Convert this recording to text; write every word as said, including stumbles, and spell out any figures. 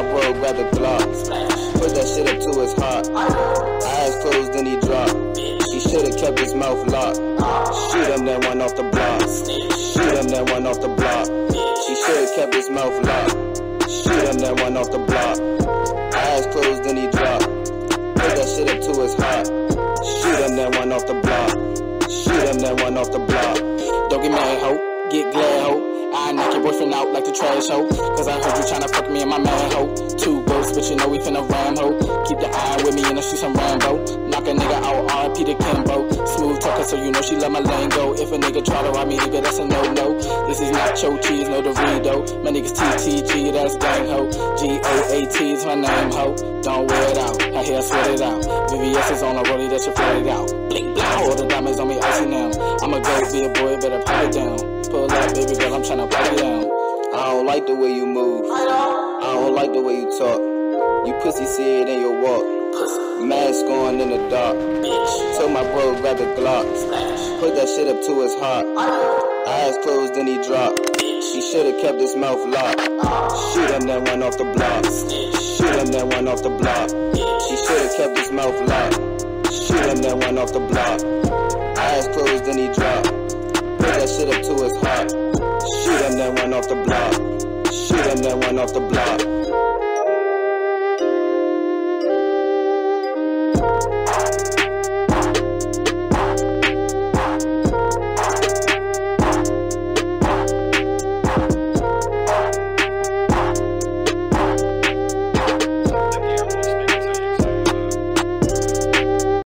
bro, grab the Glock. Put that shit up to his heart. Eyes closed, then he dropped. He should've kept his mouth locked. Shoot him, then one off the block. Shoot him, then one off the block. He should've kept his mouth locked. Shoot him, then one off the block. Eyes closed, then he dropped. Put that shit up to his heart. Shoot him, then one off the block. Shoot him, then one off the block. Don't get mad, ho. Get glad, ho. I knock your boyfriend out like the trash, ho. Cause I heard you tryna fuck me and my man, ho. Two ghosts, but you know we finna ram, ho. Keep the eye with me and I see some Rambo. Knock a nigga out, R I P to Kimbo. Smooth talker, so you know she love my lingo. If a nigga try to rob me, nigga, that's a no-no. This is nacho cheese, no Dorito. My niggas T T G, that's gang, ho. G O A T is my name, ho. Don't wear it out, I hear sweat it out. V V S is on a rollie that you floated out. Blink, blow, all the diamonds on me icy now. I'ma go be a boy, better put it down. Pull up, baby girl, I'm tryna put it down. I don't like the way you move. I don't like the way you talk. You pussy see it in your walk. Mask on in the dark. Told my bro grab the Glock. Put that shit up to his heart. Eyes closed, then he dropped. He should've kept his mouth locked. Shoot him, then one off the block. Shoot him, then one off the block. He should've kept his mouth locked. Shoot him, then one off the block. Eyes closed, then he dropped. Put that shit up to his heart. Shoot him, then one off the block. Shoot him, then one off the block.